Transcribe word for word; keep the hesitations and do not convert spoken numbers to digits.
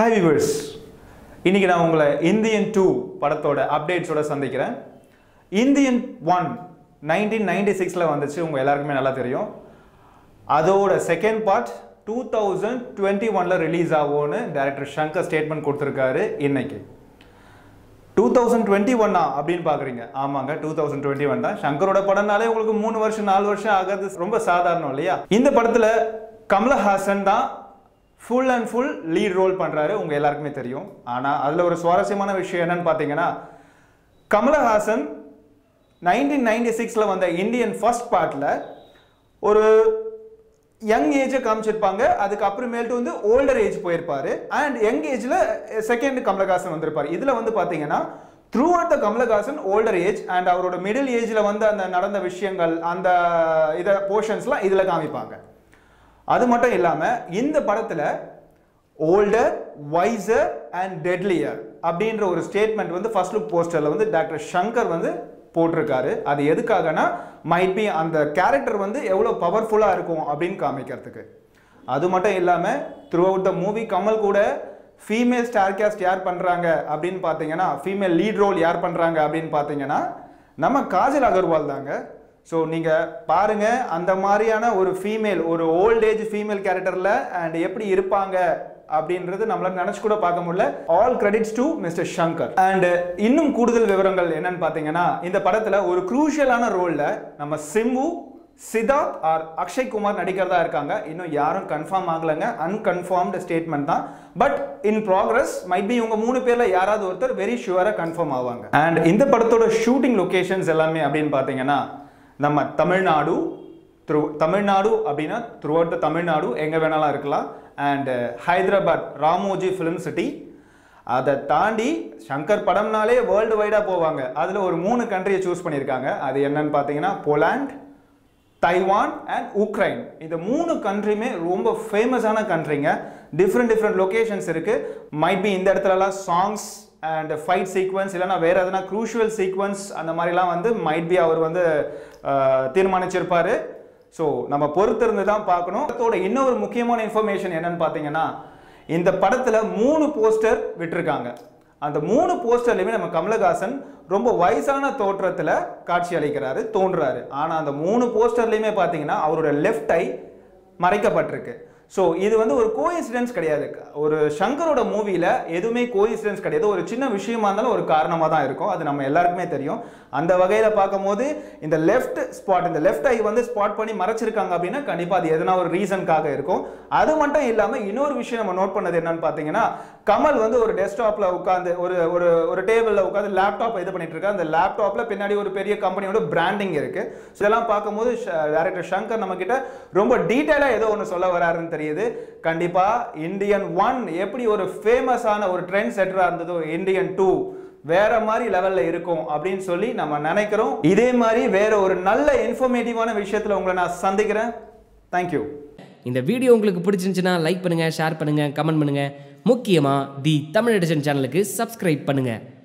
Hi viewers, இன்னைக்கு நான் உங்களை இந்தியன் டூ படத்தோட அப்டேட்ஸோட சந்திக்கிறேன். இந்தியன் ஒன் நைன்டீன் நைன்டி சிக்ஸ்ல வந்துச்சு, உங்க எல்லாருக்குமே நல்லா தெரியும். அதோட second part two thousand twenty ஒன்ல ரிலீஸ் ஆகும்னு டைரக்டர் ஷங்கர் ஸ்டேட்மெண்ட் கொடுத்துருக்காரு. இன்னைக்கு டூ தௌசண்ட் டுவெண்ட்டி ஒன்னா அப்படின்னு பாக்குறீங்க. ஆமாங்க, டூ தௌசண்ட் டுவெண்ட்டி ஒன் தான். ஷங்கரோட படம்னாலே உங்களுக்கு மூணு வருஷம் நாலு வருஷம் ஆகிறது ரொம்ப சாதாரணம் இல்லையா? இந்த படத்துல கமலஹாசன் தான் full and full lead role பண்றாரு, உங்க எல்லாருக்குமே தெரியும். ஆனா அதுல ஒரு சுவாரஸ்யமான விஷயம் என்னன்னு பாத்தீங்கன்னா, கமலஹாசன் நைன்டீன் நைன்டி சிக்ஸ்ல வந்த இந்தியன் ஃபர்ஸ்ட் பார்ட்ல ஒரு யங் ஏஜை காமிச்சிருப்பாங்க, அதுக்கு அப்புறமேல்ட்டு வந்து ஓல்டர் ஏஜ் போயிருப்பாரு. அண்ட் யங் ஏஜ்ல செகண்ட் கமலஹாசன் வந்திருப்பாரு. இதுல வந்து பாத்தீங்கன்னா throughout the Kamal Haasan older age and அவரோட மிடில் ஏஜ்ல வந்து அந்த நடந்த விஷயங்கள், அந்த இத போர்ஷன்ஸ்லாம் இதுல காமிப்பாங்க. அது மட்டும் இல்லாம இந்த படத்துல ஓல்டர், வைசர் அண்ட் டெட்லியர் அப்படின்ற ஒரு ஸ்டேட்மெண்ட் வந்து ஃபர்ஸ்ட் லுக் போஸ்டர்ல வந்து டாக்டர் ஷங்கர் வந்து போட்டிருக்காரு. அது எதுக்காகனா மைட் பி அந்த கேரக்டர் வந்து எவ்வளவு பவர்ஃபுல்லா இருக்கும் அப்படின்னு காமிக்கிறதுக்கு. அது மட்டும் இல்லாம throughout the movie Kamal கூட ஃபீமேல் ஸ்டார் காஸ்ட் யார் பண்றாங்க அப்படின்னு பாத்தீங்கன்னா, ஃபீமேல் லீட் ரோல் யார் பண்றாங்க அப்படின்னு பாத்தீங்கன்னா நம்ம காஜல் அகர்வால் தாங்க. ஸோ நீங்கள் பாருங்க, அந்த மாதிரியான ஒரு ஃபீமேல், ஒரு ஓல்ட் ஏஜ் ஃபீமேல் கேரக்டரில் அண்ட் எப்படி இருப்பாங்க அப்படின்றது நம்மளால நினச்சி கூட பார்க்க முடியல. All credits to mister Shankar. And இன்னும் கூடுதல் விவரங்கள் என்னன்னு பார்த்தீங்கன்னா, இந்த படத்தில் ஒரு குரூஷியலான ரோலில் நம்ம சிம்பு, சித்தார்த் ஆர் அக்ஷய் குமார் நடிக்கிறதா இருக்காங்க. இன்னும் யாரும் கன்ஃபார்ம் ஆகலைங்க, அன்கன்ஃபார்ம்டு ஸ்டேட்மெண்ட் தான். But in progress might be இவங்க மூணு பேர்ல யாராவது ஒருத்தர் வெரி ஷுவராக கன்ஃபார்ம் ஆவாங்க. அண்ட் இந்த படத்தோட ஷூட்டிங் லொகேஷன்ஸ் எல்லாமே அப்படின்னு பார்த்தீங்கன்னா, நம்ம தமிழ்நாடு த்ரூ தமிழ்நாடு அப்படின்னா த்ரூ அவுட் த தமிழ்நாடு எங்கே வேணாலும் இருக்கலாம். And Hyderabad Ramoji film city. அதை தாண்டி ஷங்கர் படம்னாலே வேர்ல்டு வைடாக போவாங்க. அதில் ஒரு மூணு கண்ட்ரியை சூஸ் பண்ணியிருக்காங்க. அது என்னன்னு பார்த்தீங்கன்னா போலாண்ட், தைவான் அண்ட் உக்ரைன். இந்த மூணு கண்ட்ரியுமே ரொம்ப ஃபேமஸான கண்ட்ரிங்க. டிஃப்ரெண்ட் டிஃப்ரெண்ட் லொகேஷன்ஸ் இருக்கு. மைட் பி இந்த இடத்துலலாம் சாங்ஸ் அண்ட் ஃபைட் சீக்வன்ஸ் இல்லைனா வேற எதனா க்ரூஷுவல் சீக்வன்ஸ் அந்த மாதிரிலாம் வந்து மைட் பி அவர் வந்து தீர்மானிச்சிருப்பாரு. ஸோ நம்ம பொறுத்திருந்து தான் பார்க்கணும். அதோட இன்னொரு முக்கியமான இன்ஃபர்மேஷன் என்னன்னு பார்த்தீங்கன்னா, இந்த படத்தில் மூணு போஸ்டர் விட்டுருக்காங்க. அந்த மூணு போஸ்டர்லையுமே நம்ம கமலஹாசன் ரொம்ப வயசான தோற்றத்தில் காட்சி அளிக்கிறாரு, தோன்றாரு. ஆனால் அந்த மூணு போஸ்டர்லையுமே பார்த்தீங்கன்னா அவரோட லெஃப்ட் ஐ மறைக்கப்பட்டிருக்கு. ஸோ இது வந்து ஒரு கோஇன்சிடென்ஸ் கிடையாது. ஒரு ஷங்கரோட மூவியில் எதுவுமே கோஇன்சிடென்ஸ் கிடையாது. ஒரு சின்ன விஷயமா இருந்தாலும் ஒரு காரணமாக தான் இருக்கும். அது நம்ம எல்லாருக்குமே தெரியும். அந்த வகையில் பார்க்கும்போது இந்த லெஃப்ட் ஸ்பாட், இந்த லெஃப்ட் ஐ வந்து ஸ்பாட் பண்ணி மறைச்சிருக்காங்க அப்படின்னா கண்டிப்பாக அது எதனா ஒரு ரீசனுக்காக இருக்கும். அது மட்டும் இல்லாமல் இன்னொரு விஷயம் நம்ம நோட் பண்ணது என்னன்னு பார்த்தீங்கன்னா, கமல் வந்து ஒரு டெஸ்க்டாப்பில் உட்காந்து ஒரு ஒரு ஒரு டேபிளில் உட்காந்து லேப்டாப் இது பண்ணிட்டு இருக்காரு. அந்த லேப்டாப்பில் பின்னாடி ஒரு பெரிய கம்பெனியோட பிராண்டிங் இருக்கு. இதெல்லாம் பார்க்கும்போது டைரக்டர் ஷங்கர் நம்ம கிட்ட ரொம்ப டீட்டெயிலாக ஏதோ ஒன்று சொல்ல வராருன்னு தெரியுது. கண்டிப்பா இந்தியன் ஒன் எப்படி ஒரு ஃபேமஸான ஒரு ட்ரெண்ட் செட்டரா இருந்ததோ, இந்தியன் டூ வேற மாதிரி லெவல்ல இருக்கும் அப்படின்னு சொல்லி நம்ம நினைக்கிறோம். இதே மாதிரி வேற ஒரு நல்ல இன்ஃபர்மேட்டிவான விஷயத்துல உங்களை நான் சந்திக்கிறேன். தேங்க்யூ. இந்த வீடியோ உங்களுக்கு பிடிச்சிருந்துச்சுன்னா லைக் பண்ணுங்க, ஷேர் பண்ணுங்க, கமெண்ட் பண்ணுங்க. முக்கியமா தி தமிழ் எடிஷன் சேனலுக்கு சப்ஸ்கிரைப் பண்ணுங்க.